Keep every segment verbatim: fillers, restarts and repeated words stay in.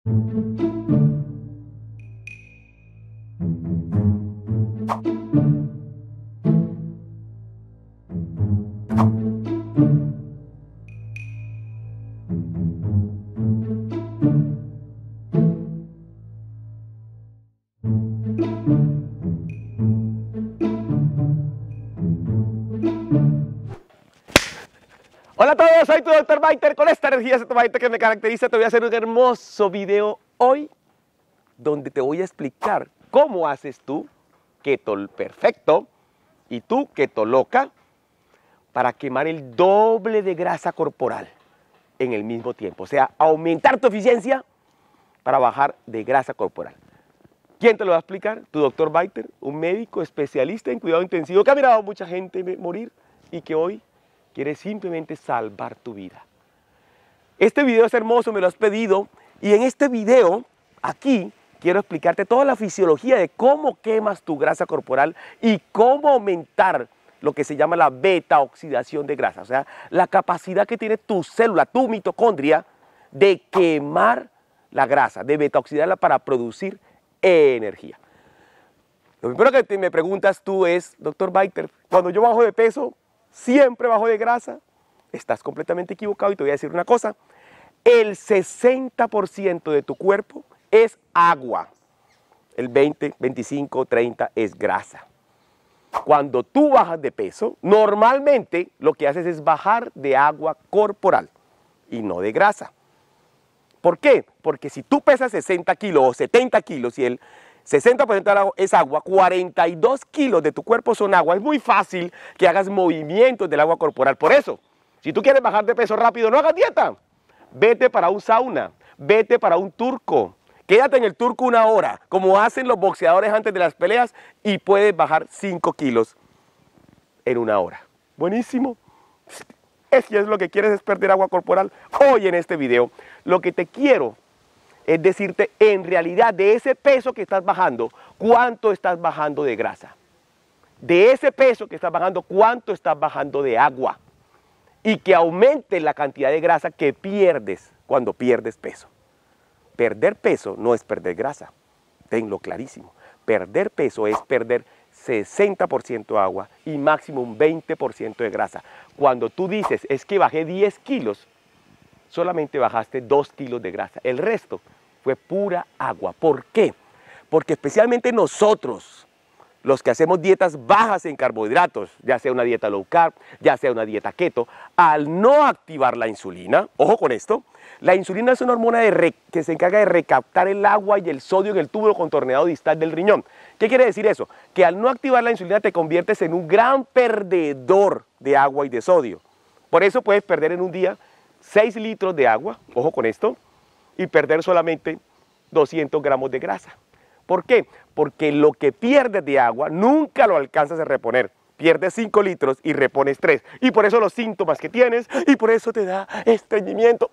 Hola a todos, soy tu doctor Biter. Con esta energía Biter que me caracteriza, te voy a hacer un hermoso video hoy donde te voy a explicar cómo haces tú keto perfecto y tú keto loca para quemar el doble de grasa corporal en el mismo tiempo. O sea, aumentar tu eficiencia para bajar de grasa corporal. ¿Quién te lo va a explicar? Tu doctor Biter, un médico especialista en cuidado intensivo que ha mirado a mucha gente morir y que hoy quiere simplemente salvar tu vida. Este video es hermoso, me lo has pedido, y en este video, aquí, quiero explicarte toda la fisiología de cómo quemas tu grasa corporal y cómo aumentar lo que se llama la beta oxidación de grasa, o sea, la capacidad que tiene tu célula, tu mitocondria, de quemar la grasa, de beta oxidarla para producir energía. Lo primero que te me preguntas tú es, doctor Biter, cuando yo bajo de peso, siempre bajo de grasa. Estás completamente equivocado y te voy a decir una cosa. El sesenta por ciento de tu cuerpo es agua. El veinte, veinticinco, treinta es grasa. Cuando tú bajas de peso, normalmente lo que haces es bajar de agua corporal y no de grasa. ¿Por qué? Porque si tú pesas sesenta kilos o setenta kilos y el sesenta por ciento es agua, cuarenta y dos kilos de tu cuerpo son agua. Es muy fácil que hagas movimientos del agua corporal. Por eso, si tú quieres bajar de peso rápido, no hagas dieta. Vete para un sauna, vete para un turco. Quédate en el turco una hora, como hacen los boxeadores antes de las peleas, y puedes bajar cinco kilos en una hora. Buenísimo. Es que es lo que quieres es perder agua corporal. Hoy en este video, lo que te quiero es decirte, en realidad, de ese peso que estás bajando, ¿cuánto estás bajando de grasa? De ese peso que estás bajando, ¿cuánto estás bajando de agua? Y que aumente la cantidad de grasa que pierdes cuando pierdes peso. Perder peso no es perder grasa, tenlo clarísimo. Perder peso es perder sesenta por ciento agua y máximo un veinte por ciento de grasa. Cuando tú dices, es que bajé diez kilos, solamente bajaste dos kilos de grasa. El resto fue pura agua. ¿Por qué? Porque especialmente nosotros, los que hacemos dietas bajas en carbohidratos, ya sea una dieta low carb, ya sea una dieta keto, al no activar la insulina, ojo con esto, la insulina es una hormona de re, que se encarga de recaptar el agua y el sodio en el túbulo contorneado distal del riñón. ¿Qué quiere decir eso? Que al no activar la insulina te conviertes en un gran perdedor de agua y de sodio. Por eso puedes perder en un día seis litros de agua, ojo con esto, y perder solamente doscientos gramos de grasa. ¿Por qué? Porque lo que pierdes de agua nunca lo alcanzas a reponer. Pierdes cinco litros y repones tres. Y por eso los síntomas que tienes, y por eso te da estreñimiento,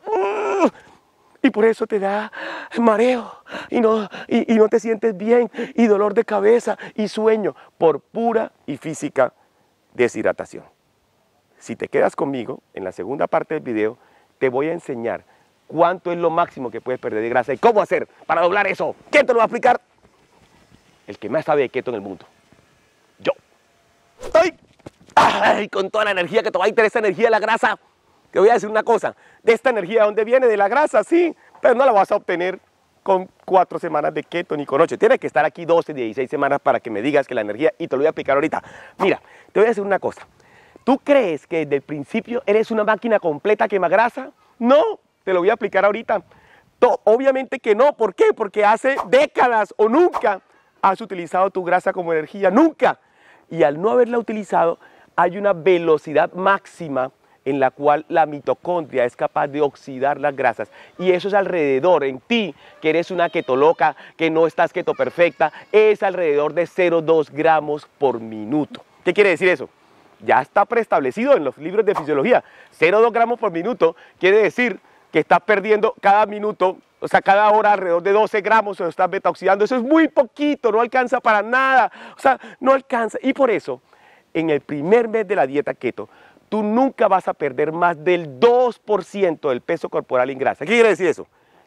y por eso te da mareo, y no, y, y no te sientes bien, y dolor de cabeza, y sueño, por pura y física deshidratación. Si te quedas conmigo, en la segunda parte del video, te voy a enseñar cuánto es lo máximo que puedes perder de grasa y cómo hacer para doblar eso. ¿Quién te lo va a explicar? El que más sabe de keto en el mundo. Yo. Estoy ay, con toda la energía que te va a interesar, esa energía de la grasa. Te voy a decir una cosa. De esta energía, ¿de dónde viene? De la grasa, sí. Pero no la vas a obtener con cuatro semanas de keto ni con ocho. Tienes que estar aquí doce, dieciséis semanas para que me digas que la energía, y te lo voy a explicar ahorita. Mira, te voy a decir una cosa. ¿Tú crees que desde el principio eres una máquina completa quema grasa? No, te lo voy a explicar ahorita. To- obviamente que no. ¿Por qué? Porque hace décadas o nunca has utilizado tu grasa como energía. Nunca. Y al no haberla utilizado, hay una velocidad máxima en la cual la mitocondria es capaz de oxidar las grasas. Y eso es alrededor, en ti, que eres una keto loca, que no estás keto perfecta, es alrededor de cero coma dos gramos por minuto. ¿Qué quiere decir eso? Ya está preestablecido en los libros de fisiología. cero coma dos gramos por minuto quiere decir que estás perdiendo cada minuto, o sea, cada hora alrededor de doce gramos, o estás beta oxidando. Eso es muy poquito, no alcanza para nada. O sea, no alcanza. Y por eso, en el primer mes de la dieta keto, tú nunca vas a perder más del dos por ciento del peso corporal en grasa. ¿Qué quiere decir eso?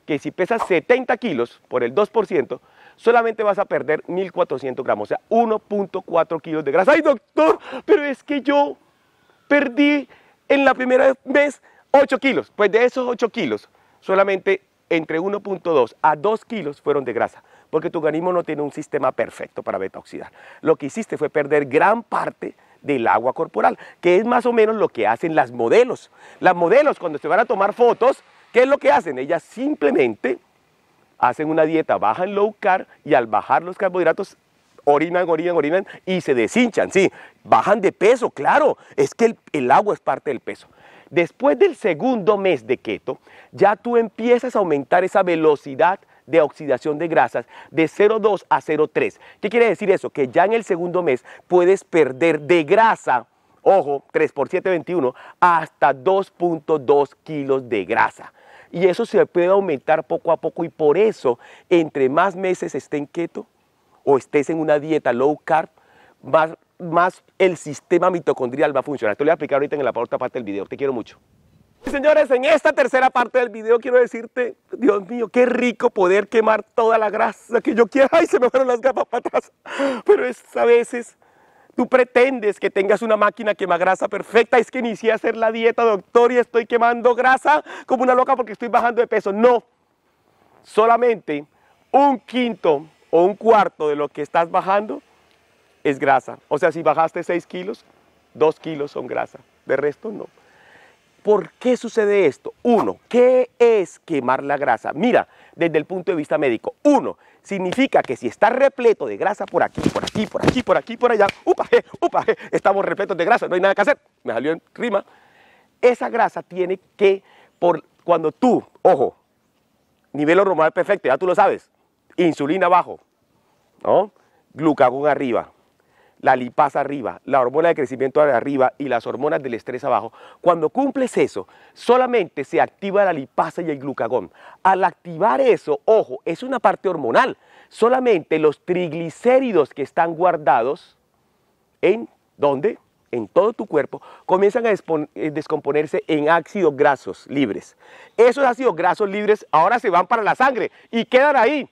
que si pesas setenta kilos por el dos por ciento, solamente vas a perder mil cuatrocientos gramos, o sea, uno punto cuatro kilos de grasa. ¡Ay, doctor! Pero es que yo perdí en la primera vez ocho kilos. Pues de esos ocho kilos, solamente entre uno punto dos a dos kilos fueron de grasa, porque tu organismo no tiene un sistema perfecto para beta-oxidar. Lo que hiciste fue perder gran parte del agua corporal, que es más o menos lo que hacen las modelos. Las modelos, cuando se van a tomar fotos, ¿qué es lo que hacen? Ellas simplemente hacen una dieta baja en low carb y al bajar los carbohidratos orinan, orinan, orinan y se deshinchan, sí, bajan de peso, claro, es que el, el agua es parte del peso. Después del segundo mes de keto, ya tú empiezas a aumentar esa velocidad de oxidación de grasas de cero punto dos a cero punto tres. ¿Qué quiere decir eso? Que ya en el segundo mes puedes perder de grasa, ojo, tres por siete, veintiuno, hasta dos punto dos kilos de grasa. Y eso se puede aumentar poco a poco y por eso, entre más meses estés en keto o estés en una dieta low carb, más, más el sistema mitocondrial va a funcionar. Te lo voy a explicar ahorita en la otra parte del video. Te quiero mucho. Y señores, en esta tercera parte del video quiero decirte, Dios mío, qué rico poder quemar toda la grasa que yo quiera. Ay, se me fueron las gafas para atrás. Pero es a veces... Tú pretendes que tengas una máquina quema grasa perfecta, es que inicié a hacer la dieta, doctor, y estoy quemando grasa como una loca porque estoy bajando de peso. No, solamente un quinto o un cuarto de lo que estás bajando es grasa. O sea, si bajaste seis kilos, dos kilos son grasa, de resto no. ¿Por qué sucede esto? Uno, ¿qué es quemar la grasa? Mira, desde el punto de vista médico, uno, significa que si está repleto de grasa por aquí, por aquí, por aquí, por aquí, por allá, upa, je, upa, je, estamos repletos de grasa, no hay nada que hacer, me salió en rima, esa grasa tiene que, por cuando tú, ojo, nivel hormonal perfecto, ya tú lo sabes, insulina abajo, ¿no? Glucagón arriba, la lipasa arriba, la hormona de crecimiento arriba y las hormonas del estrés abajo. Cuando cumples eso, solamente se activa la lipasa y el glucagón. Al activar eso, ojo, es una parte hormonal. Solamente los triglicéridos que están guardados, ¿en dónde? En todo tu cuerpo, comienzan a descomponerse en ácidos grasos libres. Esos ácidos grasos libres ahora se van para la sangre y quedan ahí.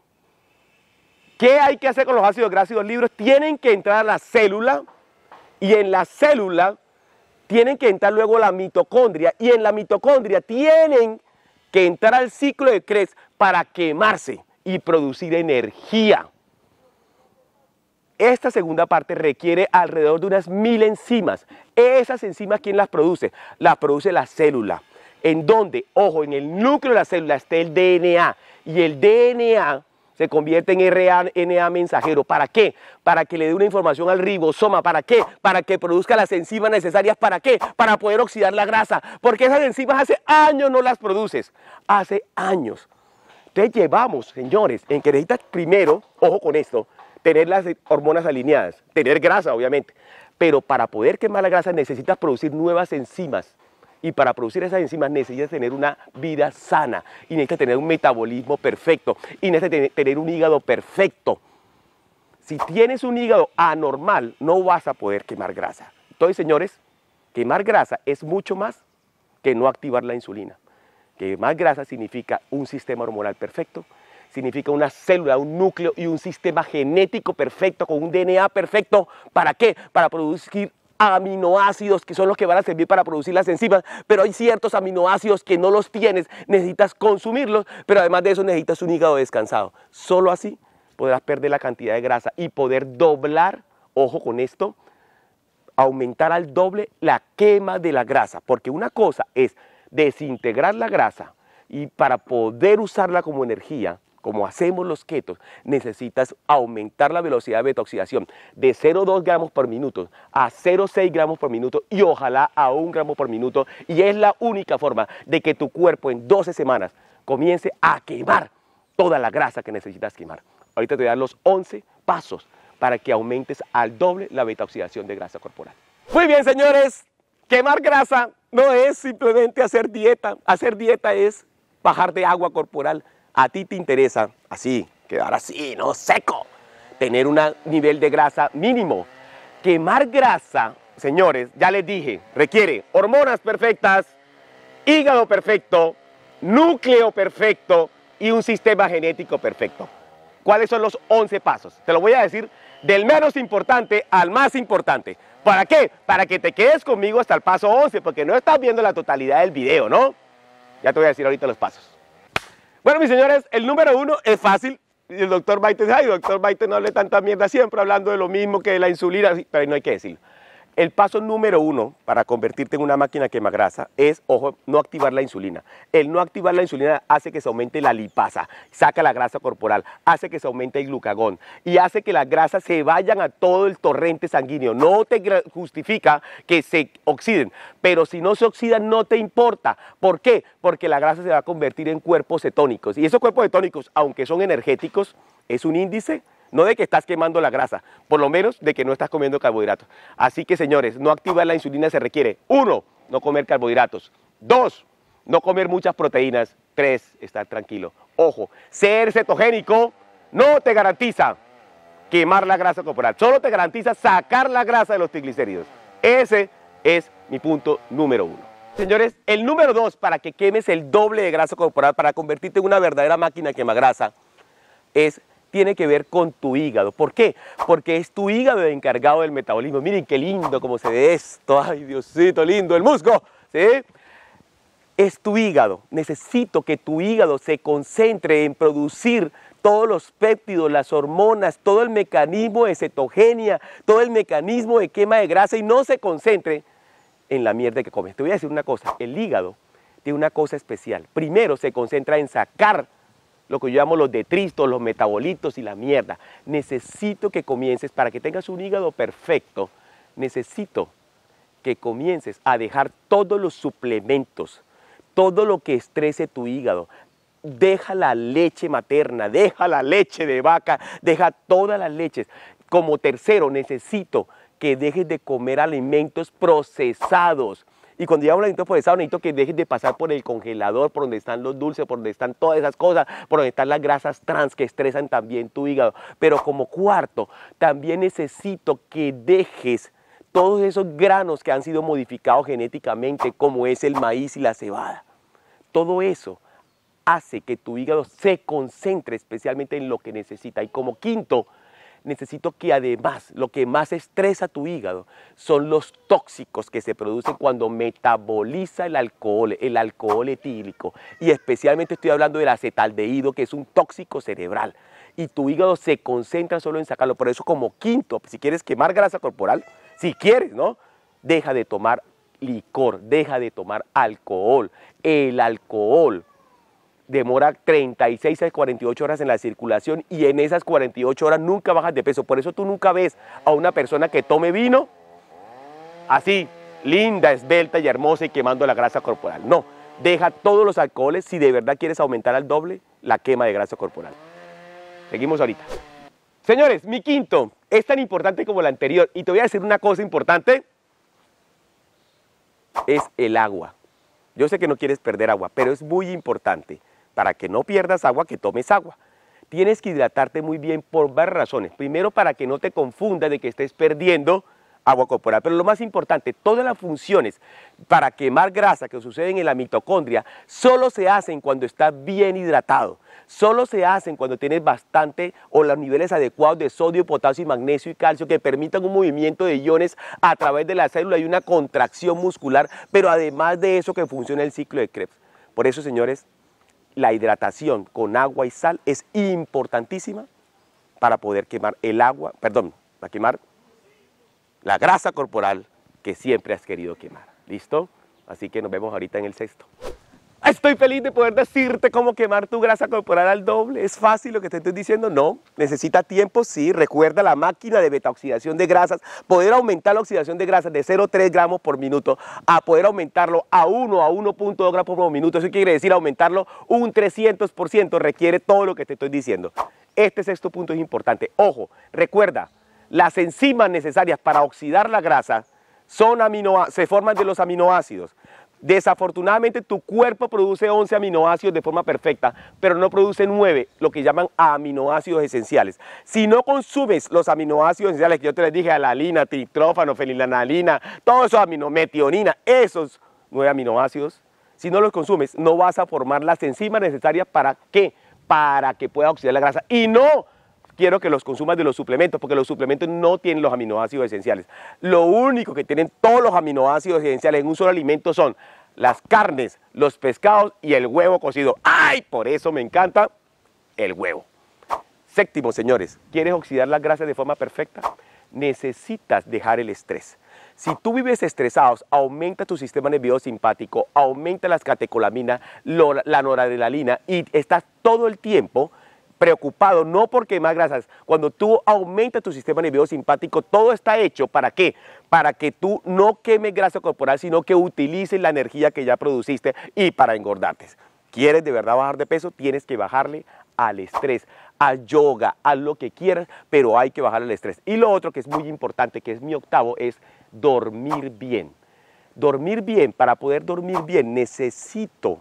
¿Qué hay que hacer con los ácidos grasos libres? Tienen que entrar a la célula y en la célula tienen que entrar luego la mitocondria y en la mitocondria tienen que entrar al ciclo de Krebs para quemarse y producir energía. Esta segunda parte requiere alrededor de unas mil enzimas. Esas enzimas, ¿quién las produce? Las produce la célula. En donde, ojo, en el núcleo de la célula está el D N A y el D N A se convierte en R N A mensajero. ¿Para qué? Para que le dé una información al ribosoma. ¿Para qué? Para que produzca las enzimas necesarias. ¿Para qué? Para poder oxidar la grasa. Porque esas enzimas hace años no las produces. Hace años. Entonces llevamos, señores, en que necesitas primero, ojo con esto, tener las hormonas alineadas, tener grasa obviamente. Pero para poder quemar la grasa necesitas producir nuevas enzimas. Y para producir esas enzimas necesitas tener una vida sana y necesitas tener un metabolismo perfecto y necesitas tener un hígado perfecto. Si tienes un hígado anormal, no vas a poder quemar grasa. Entonces, señores, quemar grasa es mucho más que no activar la insulina. Quemar grasa significa un sistema hormonal perfecto, significa una célula, un núcleo y un sistema genético perfecto con un D N A perfecto. ¿Para qué? Para producir aminoácidos que son los que van a servir para producir las enzimas, pero hay ciertos aminoácidos que no los tienes, necesitas consumirlos, pero además de eso necesitas un hígado descansado. Solo así podrás perder la cantidad de grasa y poder doblar, ojo con esto, aumentar al doble la quema de la grasa, porque una cosa es desintegrar la grasa y para poder usarla como energía, como hacemos los ketos, necesitas aumentar la velocidad de beta-oxidación de cero punto dos gramos por minuto a cero punto seis gramos por minuto y ojalá a un gramo por minuto. Y es la única forma de que tu cuerpo en doce semanas comience a quemar toda la grasa que necesitas quemar. Ahorita te voy a dar los once pasos para que aumentes al doble la beta-oxidación de grasa corporal. Muy bien, señores, quemar grasa no es simplemente hacer dieta. Hacer dieta es bajar de agua corporal. A ti te interesa así, quedar así, ¿no? Seco, tener un nivel de grasa mínimo. Quemar grasa, señores, ya les dije, requiere hormonas perfectas, hígado perfecto, núcleo perfecto y un sistema genético perfecto. ¿Cuáles son los once pasos? Te lo voy a decir del menos importante al más importante. ¿Para qué? Para que te quedes conmigo hasta el paso once, porque no estás viendo la totalidad del video, ¿no? Ya te voy a decir ahorita los pasos. Bueno, mis señores, el número uno es fácil. Y el doctor Maite dice, ay, doctor Maite, no hable tanta mierda, siempre hablando de lo mismo que la insulina, pero no hay que decirlo. El paso número uno para convertirte en una máquina quemagrasa es, ojo, no activar la insulina. El no activar la insulina hace que se aumente la lipasa, saca la grasa corporal, hace que se aumente el glucagón y hace que las grasas se vayan a todo el torrente sanguíneo. No te justifica que se oxiden, pero si no se oxidan no te importa. ¿Por qué? Porque la grasa se va a convertir en cuerpos cetónicos. Y esos cuerpos cetónicos, aunque son energéticos, es un índice no de que estás quemando la grasa, por lo menos de que no estás comiendo carbohidratos. Así que, señores, no activar la insulina se requiere, uno, no comer carbohidratos, dos, no comer muchas proteínas, tres, estar tranquilo. Ojo, ser cetogénico no te garantiza quemar la grasa corporal, solo te garantiza sacar la grasa de los triglicéridos. Ese es mi punto número uno. Señores, el número dos, para que quemes el doble de grasa corporal, para convertirte en una verdadera máquina quemagrasa, es tiene que ver con tu hígado. ¿Por qué? Porque es tu hígado el encargado del metabolismo. Miren qué lindo cómo se ve esto. Ay, Diosito lindo, el musgo. ¿Sí? Es tu hígado. Necesito que tu hígado se concentre en producir todos los péptidos, las hormonas, todo el mecanismo de cetogenia, todo el mecanismo de quema de grasa y no se concentre en la mierda que comes. Te voy a decir una cosa. El hígado tiene una cosa especial. Primero se concentra en sacar lo que yo llamo los detritos, los metabolitos y la mierda. Necesito que comiences, para que tengas un hígado perfecto, necesito que comiences a dejar todos los suplementos, todo lo que estrese tu hígado. Deja la leche materna, deja la leche de vaca, deja todas las leches. Como tercero, necesito que dejes de comer alimentos procesados. Y cuando llegamos a alimentos procesados, necesito que dejes de pasar por el congelador, por donde están los dulces, por donde están todas esas cosas, por donde están las grasas trans que estresan también tu hígado. Pero como cuarto, también necesito que dejes todos esos granos que han sido modificados genéticamente, como es el maíz y la cebada. Todo eso hace que tu hígado se concentre especialmente en lo que necesita. Y como quinto, necesito que además lo que más estresa tu hígado son los tóxicos que se producen cuando metaboliza el alcohol, el alcohol etílico. Y especialmente estoy hablando del acetaldehído, que es un tóxico cerebral. Y tu hígado se concentra solo en sacarlo. Por eso como quinto, si quieres quemar grasa corporal, si quieres, ¿no? Deja de tomar licor, deja de tomar alcohol. El alcohol demora treinta y seis a cuarenta y ocho horas en la circulación y en esas cuarenta y ocho horas nunca bajas de peso. Por eso tú nunca ves a una persona que tome vino así, linda, esbelta y hermosa y quemando la grasa corporal. No, deja todos los alcoholes si de verdad quieres aumentar al doble la quema de grasa corporal. Seguimos ahorita. Señores, mi quinto es tan importante como el anterior y te voy a decir una cosa importante, es el agua. Yo sé que no quieres perder agua, pero es muy importante. Para que no pierdas agua, que tomes agua. Tienes que hidratarte muy bien por varias razones. Primero, para que no te confundas de que estés perdiendo agua corporal. Pero lo más importante, todas las funciones para quemar grasa que suceden en la mitocondria solo se hacen cuando estás bien hidratado. Solo se hacen cuando tienes bastante o los niveles adecuados de sodio, potasio, y magnesio y calcio que permitan un movimiento de iones a través de la célula y una contracción muscular, pero además de eso que funciona el ciclo de Krebs. Por eso, señores, la hidratación con agua y sal es importantísima para poder quemar el agua, perdón, para quemar la grasa corporal que siempre has querido quemar. ¿Listo? Así que nos vemos ahorita en el sexto. Estoy feliz de poder decirte cómo quemar tu grasa corporal al doble. ¿Es fácil lo que te estoy diciendo? No. ¿Necesita tiempo? Sí. Recuerda la máquina de beta-oxidación de grasas. Poder aumentar la oxidación de grasas de cero punto tres gramos por minuto a poder aumentarlo a uno a uno punto dos gramos por minuto. Eso quiere decir aumentarlo un trescientos por ciento. Requiere todo lo que te estoy diciendo. Este sexto punto es importante. Ojo, recuerda, las enzimas necesarias para oxidar la grasa son amino, se forman de los aminoácidos. Desafortunadamente tu cuerpo produce once aminoácidos de forma perfecta, pero no produce nueve, lo que llaman aminoácidos esenciales. Si no consumes los aminoácidos esenciales que yo te les dije, alalina, triptófano, fenilalanina, todos esos aminometionina, esos nueve aminoácidos, Si no los consumes, no vas a formar las enzimas necesarias para ¿qué? Para que pueda oxidar la grasa. Y no quiero que los consumas de los suplementos, porque los suplementos no tienen los aminoácidos esenciales. Lo único que tienen todos los aminoácidos esenciales en un solo alimento son las carnes, los pescados y el huevo cocido. ¡Ay! Por eso me encanta el huevo. Séptimo, señores, ¿quieres oxidar las grasas de forma perfecta? Necesitas dejar el estrés. Si tú vives estresado, aumenta tu sistema nervioso simpático, aumenta las catecolaminas, la noradrenalina y estás todo el tiempo preocupado, no por quemar grasas. Cuando tú aumentas tu sistema nervioso simpático, todo está hecho ¿para qué? Para que tú no quemes grasa corporal, sino que utilices la energía que ya produciste y para engordarte. ¿Quieres de verdad bajar de peso? Tienes que bajarle al estrés, al yoga, a lo que quieras, pero hay que bajarle al estrés. Y lo otro que es muy importante, que es mi octavo, es dormir bien. Dormir bien, para poder dormir bien necesito,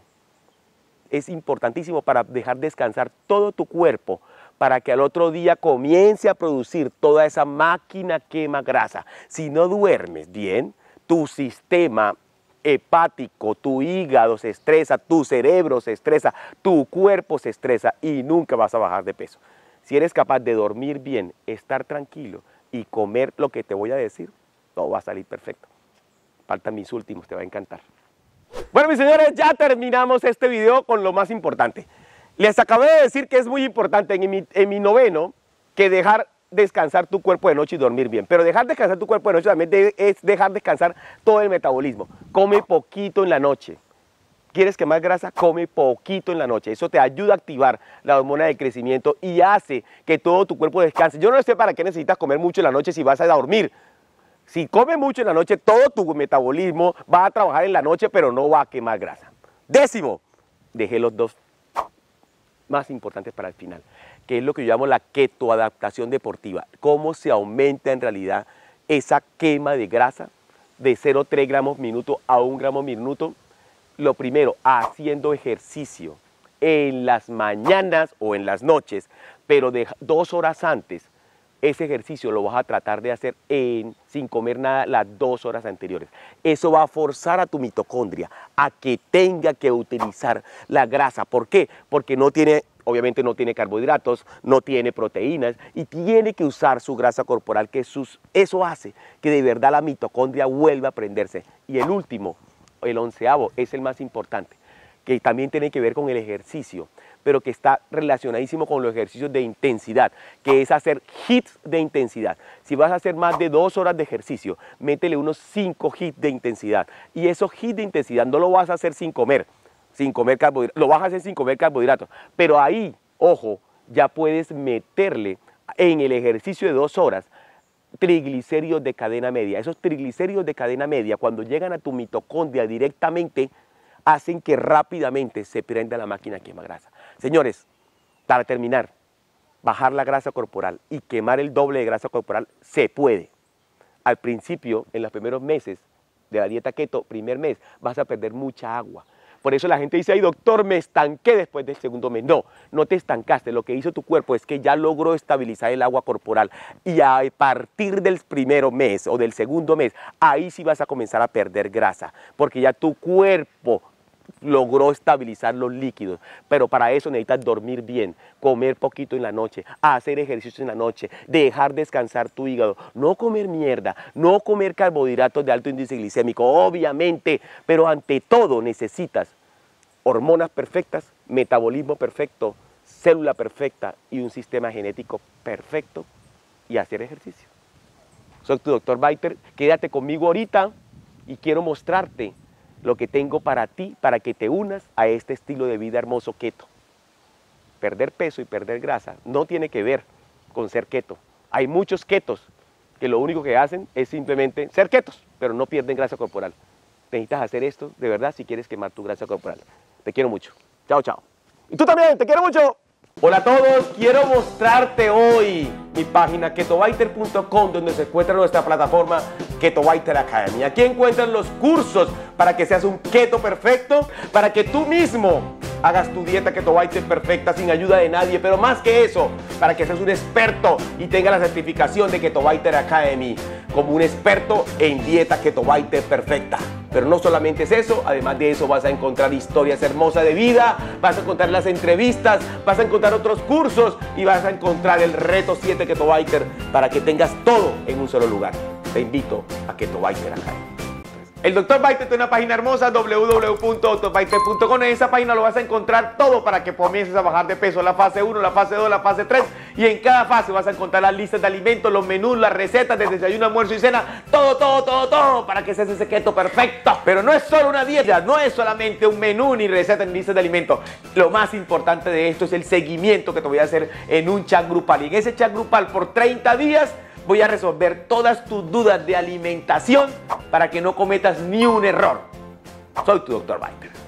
es importantísimo para dejar descansar todo tu cuerpo, para que al otro día comience a producir toda esa máquina quema grasa. Si no duermes bien, tu sistema hepático, tu hígado se estresa, tu cerebro se estresa, tu cuerpo se estresa y nunca vas a bajar de peso. Si eres capaz de dormir bien, estar tranquilo y comer lo que te voy a decir, todo va a salir perfecto. Faltan mis últimos, te va a encantar. Bueno, mis señores, ya terminamos este video con lo más importante. Les acabé de decir que es muy importante en mi, en mi noveno que dejar descansar tu cuerpo de noche y dormir bien. Pero dejar descansar tu cuerpo de noche también debe, es dejar descansar todo el metabolismo. Come poquito en la noche. ¿Quieres quemar grasa? Come poquito en la noche. Eso te ayuda a activar la hormona de crecimiento y hace que todo tu cuerpo descanse. Yo no sé para qué necesitas comer mucho en la noche si vas a dormir. Si comes mucho en la noche, todo tu metabolismo va a trabajar en la noche, pero no va a quemar grasa. Décimo, dejé los dos más importantes para el final, que es lo que yo llamo la ketoadaptación deportiva. Cómo se aumenta en realidad esa quema de grasa de cero coma tres gramos minuto a un gramo minuto. Lo primero, haciendo ejercicio en las mañanas o en las noches, pero de dos horas antes. Ese ejercicio lo vas a tratar de hacer en, sin comer nada las dos horas anteriores. Eso va a forzar a tu mitocondria a que tenga que utilizar la grasa. ¿Por qué? Porque no tiene, obviamente no tiene carbohidratos, no tiene proteínas y tiene que usar su grasa corporal, que sus, eso hace que de verdad la mitocondria vuelva a prenderse. Y el último, el onceavo, es el más importante, que también tiene que ver con el ejercicio, pero que está relacionadísimo con los ejercicios de intensidad, que es hacer hits de intensidad. Si vas a hacer más de dos horas de ejercicio, métele unos cinco hits de intensidad. Y esos hits de intensidad no lo vas a hacer sin comer, sin comer carbohidratos, lo vas a hacer sin comer carbohidratos. Pero ahí, ojo, ya puedes meterle en el ejercicio de dos horas triglicéridos de cadena media. Esos triglicéridos de cadena media, cuando llegan a tu mitocondria directamente, hacen que rápidamente se prenda la máquina quema grasa. Señores, para terminar, bajar la grasa corporal y quemar el doble de grasa corporal se puede. Al principio, en los primeros meses de la dieta keto, primer mes, vas a perder mucha agua. Por eso la gente dice, ay doctor, me estanqué después del segundo mes. No, no te estancaste. Lo que hizo tu cuerpo es que ya logró estabilizar el agua corporal. Y a partir del primer mes o del segundo mes, ahí sí vas a comenzar a perder grasa. Porque ya tu cuerpo logró estabilizar los líquidos, pero para eso necesitas dormir bien, comer poquito en la noche, hacer ejercicio en la noche, dejar descansar tu hígado, no comer mierda, no comer carbohidratos de alto índice glicémico, obviamente, pero ante todo necesitas hormonas perfectas, metabolismo perfecto, célula perfecta y un sistema genético perfecto y hacer ejercicio. Soy tu doctor Biter, quédate conmigo ahorita y quiero mostrarte lo que tengo para ti, para que te unas a este estilo de vida hermoso keto. Perder peso y perder grasa no tiene que ver con ser keto. Hay muchos ketos que lo único que hacen es simplemente ser ketos, pero no pierden grasa corporal. Necesitas hacer esto de verdad si quieres quemar tu grasa corporal. Te quiero mucho. Chao, chao. Y tú también, te quiero mucho. Hola a todos, quiero mostrarte hoy mi página keto biter punto com, donde se encuentra nuestra plataforma Keto Biter Academy. Aquí encuentran los cursos para que seas un keto perfecto, para que tú mismo hagas tu dieta Keto Fighter perfecta sin ayuda de nadie, pero más que eso, para que seas un experto y tengas la certificación de Keto Fighter Academy como un experto en dieta Keto Fighter perfecta. Pero no solamente es eso, además de eso vas a encontrar historias hermosas de vida, vas a encontrar las entrevistas, vas a encontrar otros cursos y vas a encontrar el reto siete Keto Fighter para que tengas todo en un solo lugar. Te invito a Keto Fighter Academy. El doctor Fighter tiene una página hermosa, w w w punto doctor fighter punto com. En esa página lo vas a encontrar todo para que comiences a bajar de peso. La fase uno, la fase dos, la fase tres. Y en cada fase vas a encontrar las listas de alimentos, los menús, las recetas de desayuno, almuerzo y cena. Todo, todo, todo, todo para que seas ese keto perfecto. Pero no es solo una dieta, no es solamente un menú, ni receta, ni listas de alimentos. Lo más importante de esto es el seguimiento que te voy a hacer en un chat grupal. Y en ese chat grupal por treinta días voy a resolver todas tus dudas de alimentación para que no cometas ni un error. Soy tu doctor Fighter.